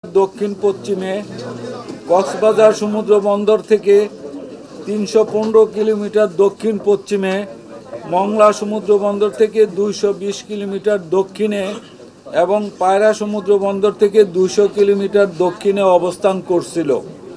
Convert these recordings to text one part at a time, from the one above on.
দক্ষিণ পশ্চিমে কক্সবাজার সমুদ্র বন্দর থেকে 315 কিলোমিটার দক্ষিণ পশ্চিমে, মংলা সমুদ্র বন্দর থেকে 220 কিলোমিটার দক্ষিণে এবং পায়রা সমুদ্র বন্দর থেকে 200 কিলোমিটার দক্ষিণে অবস্থান করছিল।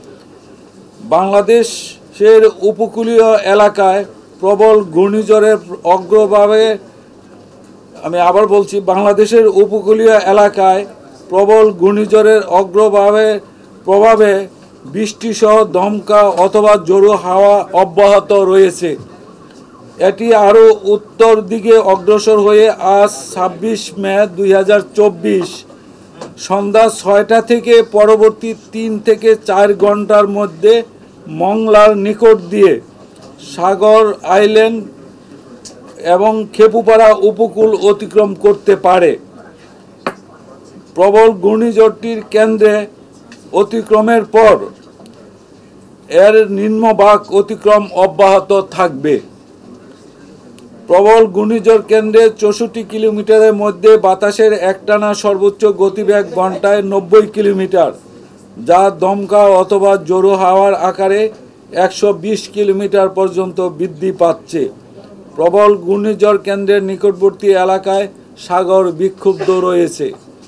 বাংলাদেশের উপকূলীয় এলাকায় প্রবল ঘূর্ণিঝড়ের অগ্রভাগে, আমি আবার বলছি, বাংলাদেশের উপকূলীয় এলাকায় প্রবল ঘূর্ণিঝড়ের প্রভাবে বৃষ্টিসহ দমকা অথবা জোরো হাওয়া অব্যাহত রয়েছে। এটি আরও উত্তর দিকে অগ্রসর হয়ে আজ 26 মে 2024 সন্ধ্যা 6টা থেকে পরবর্তী 3 থেকে 4 ঘন্টার মধ্যে মংলার নিকট দিয়ে সাগর আইল্যান্ড এবং খেপুপাড়া উপকূল অতিক্রম করতে পারে। প্রবল ঘূর্ণিঝড়টির কেন্দ্রে অতিক্রমের পর এর নিম্নভাগ অতিক্রম অব্যাহত থাকবে। প্রবল ঘূর্ণিঝড় কেন্দ্রে 64 কিলোমিটারের মধ্যে বাতাসের একটানা সর্বোচ্চ গতিবেগ ঘন্টায় 90 কিলোমিটার, যা দমকা অথবা জোরো হাওয়ার আকারে 120 কিলোমিটার পর্যন্ত বৃদ্ধি পাচ্ছে। প্রবল ঘূর্ণিঝড় কেন্দ্রের নিকটবর্তী এলাকায় সাগর বিক্ষুব্ধ রয়েছে।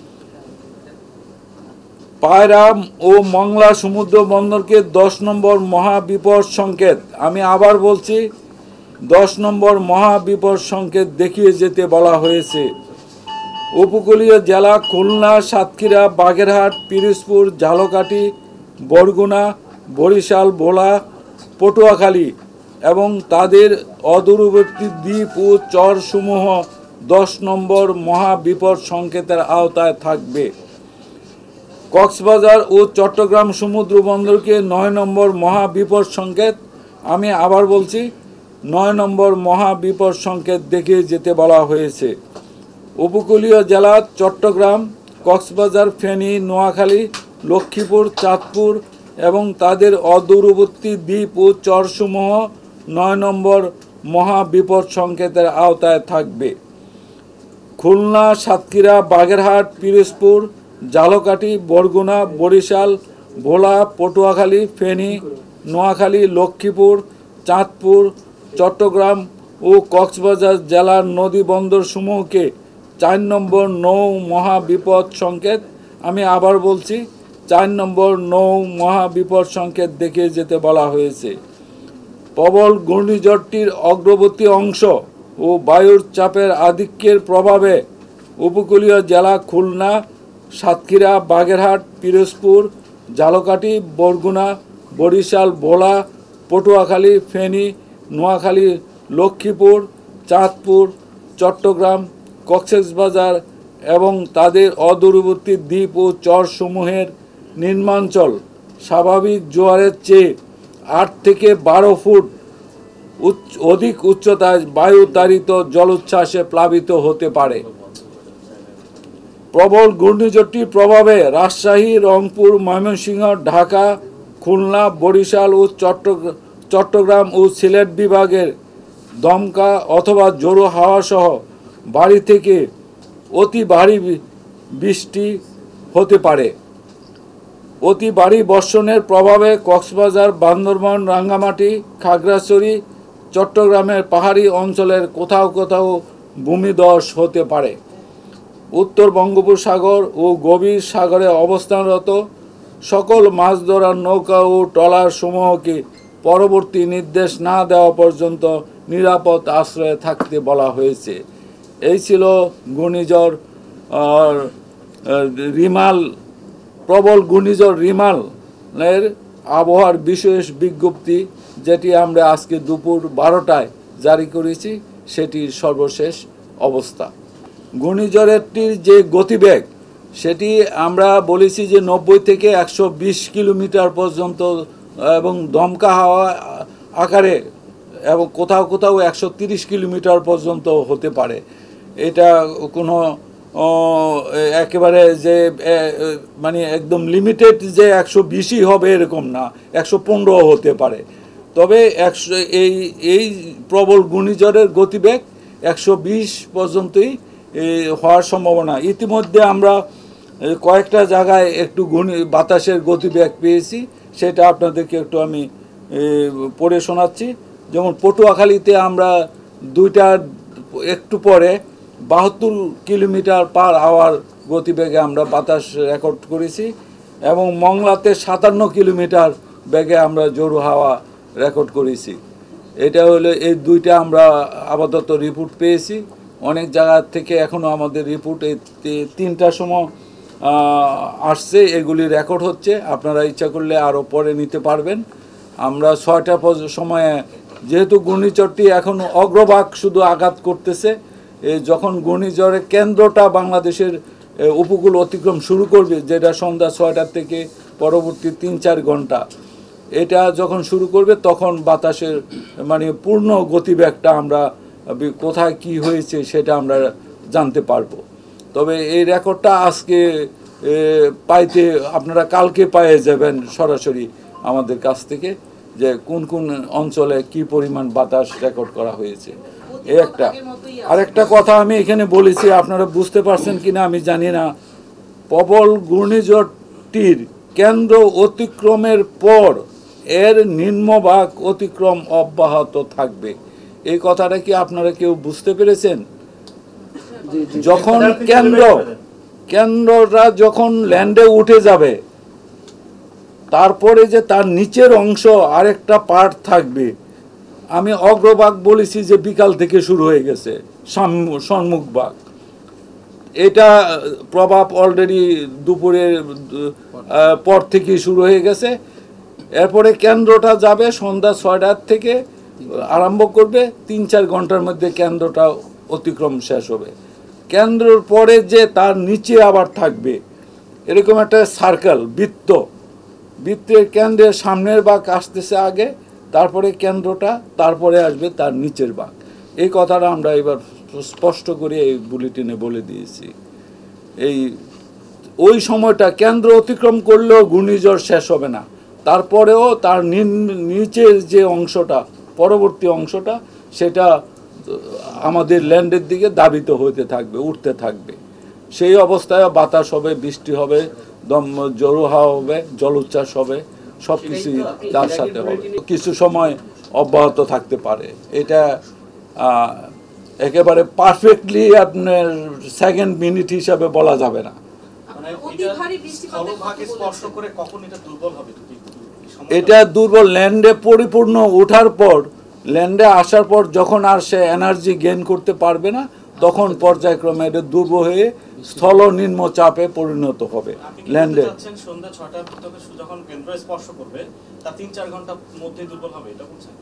পায়রা ও মংলা সমুদ্র বন্দরকে 10 নম্বর মহাবিপদ সংকেত, আমি আবার বলছি, 10 নম্বর মহাবিপদ সংকেত দেখিয়ে যেতে বলা হয়েছে। উপকূলীয় জেলা খুলনা, সাতক্ষীরা, বাগেরহাট, পিরোজপুর, ঝালকাঠি, বরগুনা, বরিশাল, ভোলা, পটুয়াখালী এবং তাদের অদূরবর্তী দ্বীপ ও চরসমূহ 10 নম্বর মহাবিপদ সংকেতের আওতায় থাকবে। কক্সবাজার ও চট্টগ্রাম সমুদ্র বন্দরকে 9 নম্বর মহাবিপদ সংকেত, আমি আবার বলছি, 9 নম্বর মহাবিপদ সংকেত দেখিয়ে যেতে বলা হয়েছে। উপকূলীয় জেলা চট্টগ্রাম, কক্সবাজার, ফেনী, নোয়াখালী, লক্ষ্মীপুর, চাঁদপুর এবং তাদের অদূরবর্তী দ্বীপ ও চরসমূহ 9 নম্বর মহাবিপদ সংকেতের আওতায় থাকবে। খুলনা, সাতক্ষীরা, বাগেরহাট, পিরোজপুর, ঝালকাঠি, বরগুনা, বরিশাল, ভোলা, পটুয়াখালী, ফেনী, নোয়াখালী, লক্ষ্মীপুর, চাঁদপুর, চট্টগ্রাম ও কক্সবাজার জেলার নদী বন্দরসমূহকে 4 নম্বর নৌ মহাবিপদ সংকেত, আমি আবার বলছি, 4 নম্বর নৌ মহাবিপদ সংকেত দেখিয়ে যেতে বলা হয়েছে। প্রবল ঘূর্ণিঝড়টির অগ্রবর্তী অংশ ও বায়ুর চাপের আধিক্যের প্রভাবে উপকূলীয় জেলা খুলনা, সাতক্ষীরা, বাগেরহাট, পিরোজপুর, ঝালকাঠি, বরগুনা, বরিশাল, ভোলা, পটুয়াখালী, ফেনী, নোয়াখালী, লক্ষ্মীপুর, চাঁদপুর, চট্টগ্রাম, কক্সবাজার এবং তাদের অদূরবর্তী দ্বীপ ও চরসমূহের নিম্নাঞ্চল স্বাভাবিক জোয়ারের চেয়ে 8 থেকে 12 ফুট অধিক উচ্চতায় বায়ুতাড়িত জলোচ্ছ্বাসে প্লাবিত হতে পারে। প্রবল ঘূর্ণিঝড়টির প্রভাবে রাজশাহী, রংপুর, ময়মনসিংহ, ঢাকা, খুলনা, বরিশাল ও চট্টগ্রাম ও সিলেট বিভাগের দমকা অথবা জোরো হাওয়া সহ ভারী থেকে অতি ভারী বৃষ্টি হতে পারে। অতি ভারী বর্ষণের প্রভাবে কক্সবাজার, বান্দরবান, রাঙ্গামাটি, খাগড়াছড়ি, চট্টগ্রামের পাহাড়ি অঞ্চলের কোথাও কোথাও ভূমিধস হতে পারে। উত্তর বঙ্গোপসাগর ও গভীর সাগরে অবস্থানরত সকল মাছ ধরার নৌকা ও ট্রলার সমূহকে পরবর্তী নির্দেশ না দেওয়া পর্যন্ত নিরাপদ আশ্রয়ে থাকতে বলা হয়েছে। এই ছিল ঘূর্ণিঝড় রিমাল, প্রবল ঘূর্ণিঝড় রিমালের আবহাওয়ার বিশেষ বিজ্ঞপ্তি, যেটি আমরা আজকে দুপুর 12টায় জারি করেছি, সেটির সর্বশেষ অবস্থা। ঘূর্ণিঝড়টির যে গতিবেগ, সেটি আমরা বলেছি যে 90 থেকে 120 কিলোমিটার পর্যন্ত এবং দমকা হাওয়া আকারে এবং কোথাও কোথাও 130 কিলোমিটার পর্যন্ত হতে পারে। এটা কোনো একেবারে যে মানে একদম লিমিটেড যে 120ই হবে এরকম না, 115 হতে পারে। তবে এই প্রবল ঘূর্ণিঝড়ের গতিবেগ 120 পর্যন্তই হওয়ার সম্ভাবনা। ইতিমধ্যে আমরা কয়েকটা জায়গায় একটু বাতাসের গতিবেগ পেয়েছি, সেটা আপনাদেরকে একটু আমি পড়ে শোনাচ্ছি। যেমন পটুয়াখালীতে আমরা একটু পরে 72 কিলোমিটার পার আওয়ার গতিবেগে আমরা বাতাস রেকর্ড করেছি, এবং মংলাতে 57 কিলোমিটার বেগে আমরা জোর হাওয়া রেকর্ড করেছি। এটা হলো এই দুইটা আমরা আপাতত রিপোর্ট পেয়েছি। অনেক জায়গা থেকে এখনও আমাদের রিপোর্ট এই 3টার সময় আসছে, এগুলি রেকর্ড হচ্ছে। আপনারা ইচ্ছা করলে আরও পরে নিতে পারবেন। আমরা 6টা সময়ে, যেহেতু ঘূর্ণিঝড়টি এখন অগ্রভাগ শুধু আঘাত করতেছে, যখন ঘূর্ণিঝড়ের কেন্দ্রটা বাংলাদেশের উপকূল অতিক্রম শুরু করবে, যেটা সন্ধ্যা 6টা থেকে পরবর্তী 3-4 ঘন্টা, এটা যখন শুরু করবে তখন বাতাসের মানে পূর্ণ গতিবেগটা আমরা কোথায় কি হয়েছে সেটা আমরা জানতে পারবো। তবে এই রেকর্ডটা আজকে পাইতে আপনারা কালকে পেয়ে যাবেন সরাসরি আমাদের কাছ থেকে, যে কোন কোন অঞ্চলে কি পরিমাণ বাতাস রেকর্ড করা হয়েছে। এই একটা আরেকটা কথা আমি এখানে বলেছি, আপনারা বুঝতে পারছেন কিনা আমি জানি না। প্রবল ঘূর্ণিঝড়টির কেন্দ্র অতিক্রমের পর এর নিম্নভাগ অতিক্রম অব্যাহত থাকবে। এই কথাটা কি আপনারা কেউ বুঝতে পেরেছেন? যখন কেন্দ্রটা যখন ল্যান্ডে উঠে যাবে, তারপরে যে তার নিচের অংশ আরেকটা পার্ট থাকবে। আমি অগ্রভাগ বলেছি যে বিকাল থেকে শুরু হয়ে গেছে, সম্মুখ ভাগ, এটা প্রভাব অলরেডি দুপুরের পর থেকে শুরু হয়ে গেছে। এরপরে কেন্দ্রটা যাবে সন্ধ্যা 6টার থেকে আরম্ভ করবে, 3-4 ঘন্টার মধ্যে কেন্দ্রটা অতিক্রম শেষ হবে। কেন্দ্রের পরে যে তার নিচে আবার থাকবে এরকম একটা সার্কেল, বৃত্তের কেন্দ্রের সামনের ভাগ আসতেছে আগে, তারপরে কেন্দ্রটা, তারপরে আসবে তার নিচের ভাগ। এই কথাটা আমরা এবার স্পষ্ট করে এই বুলেটিনে বলে দিয়েছি। ওই সময়টা কেন্দ্র অতিক্রম করলেও ঘূর্ণিঝড় শেষ হবে না, তারপরেও তার নিচের যে অংশটা, পরবর্তী অংশটা, সেটা আমাদের ল্যান্ডের দিকে দাবিত হতে থাকবে, উঠতে থাকবে। সেই অবস্থায় বাতাস হবে, বৃষ্টি হবে, জোড়ো হাওয়া হবে, জলোচ্ছ্বাস হবে, সব কিছুই তার সাথে হবে। কিছু সময় অব্যাহত থাকতে পারে। এটা একেবারে পারফেক্টলি আপনার সেকেন্ড মিনিট হিসাবে বলা যাবে না। এটা দুর্বল ল্যান্ডে পরিপূর্ণ ওঠার পর, ল্যান্ডে আসার পর যখন আর সে এনার্জি গেইন করতে পারবে না, তখন পর্যায়ক্রমে এটা দুর্বল হয়ে স্থল নিম্নচাপে পরিণত হবে। ল্যান্ডে সন্ধ্যা 6টার যখন কেন্দ্র স্পর্শ করবে তার 3-4 ঘন্টার মধ্যে দুর্বল হবে, এটা বলছেন?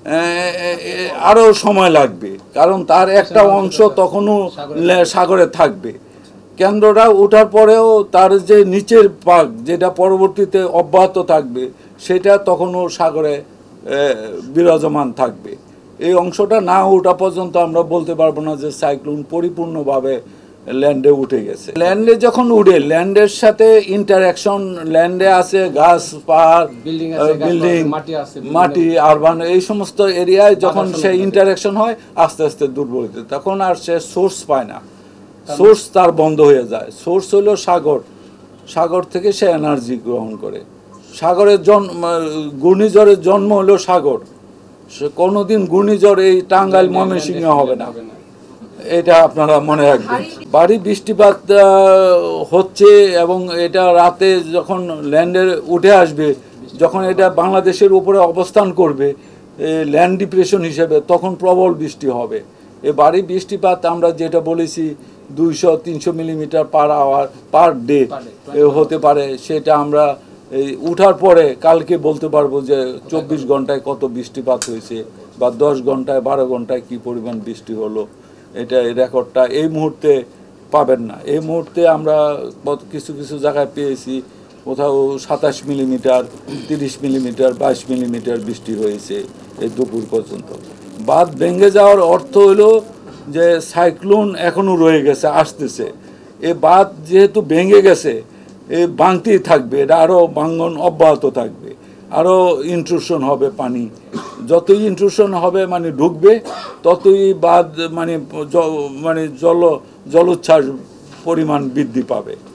আরও সময় লাগবে, কারণ তার একটা অংশ তখনও সাগরে থাকবে। কেন্দ্রটা ওঠার পরেও তার যে নিচের ভাগ, যেটা পরবর্তীতে অব্যাহত থাকবে, সেটা তখনও সাগরে বিরাজমান থাকবে। এই অংশটা না ওঠা পর্যন্ত আমরা বলতে পারবো না যে সাইক্লোন পরিপূর্ণভাবে ল্যান্ডে উঠে গেছে। ল্যান্ডে যখন উঠে, ল্যান্ডের সাথে ইন্টারাকশন, ল্যান্ডে আছে গাছ, পাহাড়, বিল্ডিং, মাটি, আরবান, এই সমস্ত এরিয়ায় যখন সে ইন্টারাকশন হয়, আস্তে আস্তে দুর্বল হতে, তখন আর সে সোর্স পায় না, সোর্স তার বন্ধ হয়ে যায়। সোর্স হলো সাগর থেকে সে এনার্জি গ্রহণ করে। সাগরের ঘূর্ণিঝড়ের জন্ম হলো সাগর। সে কোনোদিন ঘূর্ণিঝড় এই টাঙ্গাইল ময়মনসিংহ হবে না, এটা আপনারা মনে রাখবেন। ভারী বৃষ্টিপাত হচ্ছে, এবং এটা রাতে যখন ল্যান্ডের উঠে আসবে, যখন এটা বাংলাদেশের উপরে অবস্থান করবে ল্যান্ড ডিপ্রেশন হিসেবে, তখন প্রবল বৃষ্টি হবে। এই ভারী বৃষ্টিপাত আমরা যেটা বলেছি 200-300 millimetre per hour per day হতে পারে, সেটা আমরা উঠার পরে কালকে বলতে পারবো যে 24 ঘন্টায় কত বৃষ্টিপাত হয়েছে, বা 10 ঘন্টায় 12 ঘন্টায় কি পরিমাণ বৃষ্টি হলো। এটা এই রেকর্ডটা এই মুহূর্তে পাবেন না। এই মুহূর্তে আমরা কিছু জায়গায় পেয়েছি, কোথাও 27 মিলিমিটার, 30 মিলিমিটার, 22 মিলিমিটার বৃষ্টি হয়েছে এই দুপুর পর্যন্ত। বাঁধ ভেঙে যাওয়ার অর্থ হলো যে সাইক্লোন এখনও রয়ে গেছে, আসতেছে। এই বাঁধ যেহেতু ভেঙে গেছে, এই ভাঙতেই থাকবে, এটা আরও ভাঙন অব্যাহত থাকবে, আরও ইন্ট্রুশন হবে পানি। যতই ইন্ট্রুশন হবে, মানে ঢুকবে, ততই বাঁধ মানে জলোচ্ছ্বাস পরিমাণ বৃদ্ধি পাবে।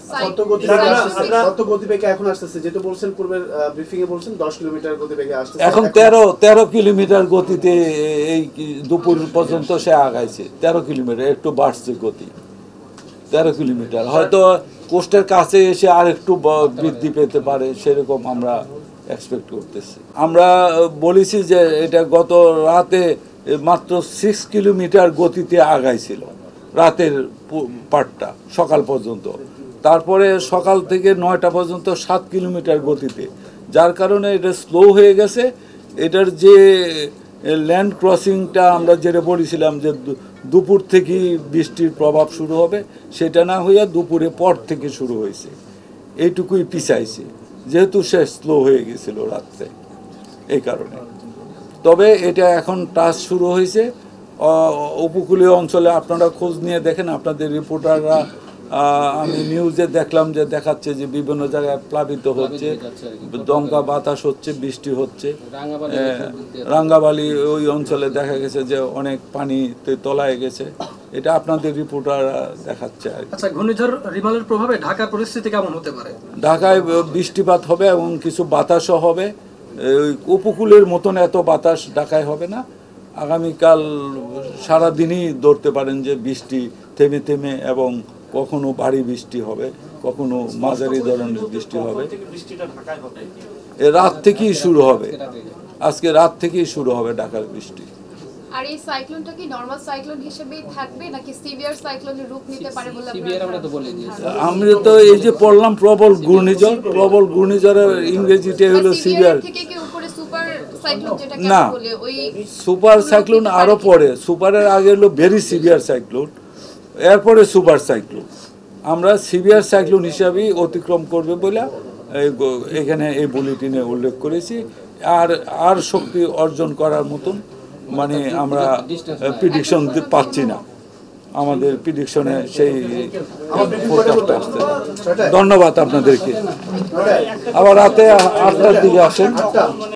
কত গতিবেগে এখন আসতেছে, যেটা বলছেন পূর্বের ব্রিফিং এ বলছেন 10 কিলোমিটার গতিবেগে আসতেছে, এখন 13 কিলোমিটার গতিতে এই দুপুর পর্যন্ত সে আগাইছে। 13 কিলোমিটার, একটু বাড়ছে গতি 13 কিলোমিটার। হয়তো কোস্টের কাছে এসে আর একটু বৃদ্ধি পেতে পারে, সেরকম আমরা এক্সপেক্ট করতেছি। আমরা বলেছি যে এটা গত রাতে মাত্র 6 কিলোমিটার গতিতে আগাইছিল রাতের পার্টটা সকাল পর্যন্ত। তারপরে সকাল থেকে 9টা পর্যন্ত 7 কিলোমিটার গতিতে, যার কারণে এটা স্লো হয়ে গেছে। এটার যে ল্যান্ড ক্রসিংটা আমরা যেটা বলেছিলাম যে দুপুর থেকেই বৃষ্টির প্রভাব শুরু হবে, সেটা না হইয়া দুপুরে পর থেকে শুরু হয়েছে, এইটুকুই পিছাইছে, যেহেতু সে স্লো হয়ে গেছিল রাত্রে, এই কারণে। তবে এটা এখন টাচ শুরু হয়েছে উপকূলীয় অঞ্চলে। আপনারা খোঁজ নিয়ে দেখেন, আপনাদের রিপোর্টাররা, আমি নিউজে দেখলাম যে দেখাচ্ছে যে বিভিন্ন জায়গায় প্লাবিত হচ্ছে, দমকা বাতাস হচ্ছে, বৃষ্টি হচ্ছে। রাঙ্গাবালি ওই অঞ্চলে দেখা গেছে যে অনেক পানিতে তলায় গেছে, এটা আপনাদের রিপোর্টাররা দেখাচ্ছে আর কি। আচ্ছা, ঘূর্ণিঝড় রিমালের প্রভাবে ঢাকার পরিস্থিতি কেমন হতে পারে? ঢাকায় বৃষ্টিপাত হবে এবং কিছু বাতাসও হবে। ওই উপকূলের মতন এত বাতাস ঢাকায় হবে না। আগামীকাল সারাদিনই ধরতে পারেন যে বৃষ্টি থেমে থেমে, এবং কখনো ভারী বৃষ্টি হবে, কখনো মাঝারি ধরনের বৃষ্টি হবে। রাত থেকেই শুরু হবে, আজকে রাত থেকেই শুরু হবে ঢাকার বৃষ্টি। আর এই সাইক্লোনটা কি নরমাল সাইক্লোন হিসেবেই থাকবে নাকি সিভিয়ার সাইক্লোনের রূপ নিতে পারে বলে আমরা তো এই যে পড়লাম প্রবল ঘূর্ণিঝড়, প্রবল ঘূর্ণিঝড়ের ইংরেজিতে হলো সিভিয়ার। না, সুপার সাইক্লোন আরো পরে, সুপারের আগে হলো ভেরি সিভিয়ার সাইক্লোন, এরপরে সুপার সাইক্লোন। আমরা সিভিয়ার সাইক্লোন হিসাবেই অতিক্রম করবে বলে এখানে এই বুলেটিনে উল্লেখ করেছি। আর শক্তি অর্জন করার মতন মানে আমরা প্রিডিকশন পাচ্ছি না, আমাদের প্রিডিকশনে সেই ফোরকাস্টটা আসছে। ধন্যবাদ আপনাদেরকে। আবার রাতে 8টার দিকে আসেন।